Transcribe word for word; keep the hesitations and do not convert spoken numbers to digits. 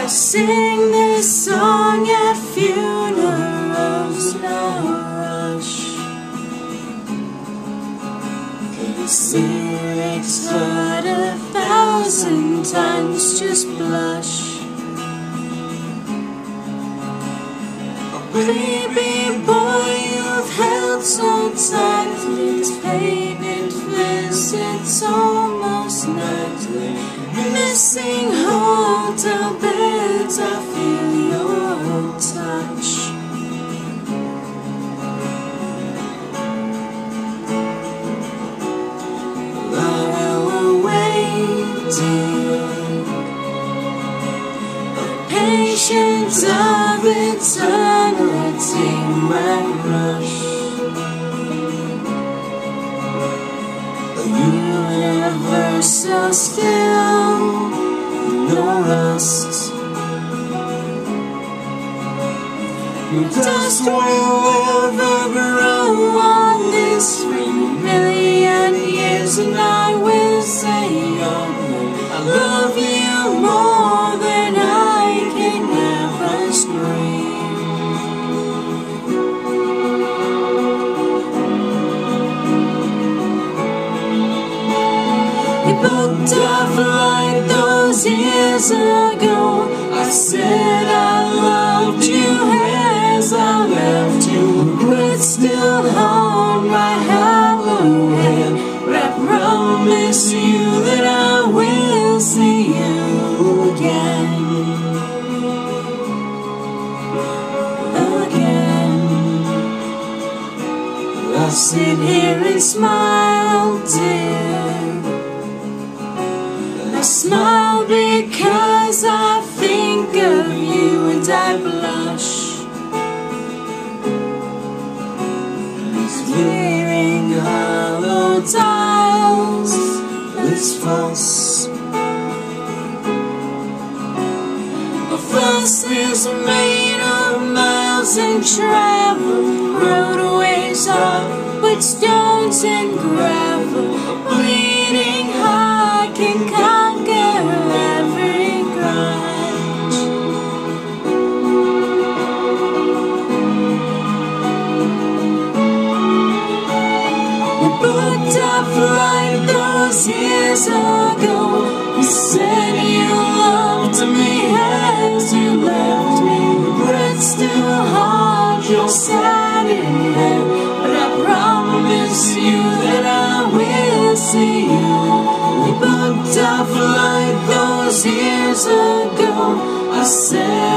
I sing this song at funerals, no rush. These lyrics heard a thousand times, just blush. Baby boy, you've held so tightly, it's painted visits almost nightly. Missing hotel beds, I feel your touch. While we're waiting, the patience of eternity might rush. The universe so still, no rust. No dust will ever grow on this three million years, and I will say, oh, I love you more than I can ever scream. You booked a flight those years ago. I said I loved you as I left you. Regret still haunt my hollow head, but I promise you that I will see you again. Again. I sit here and smile, dear. I smile because I think of you and I blush. Clearing hollow tiles is false. A fuss is made of miles and travel, roadways are with stones and gravel. A bleeding heart can conquer every grudge. We booked a flight those years ago. You said you loved me as you left me. Regret still haunt your satin hair, but I promise you that I will see you. We booked a flight those years ago. I said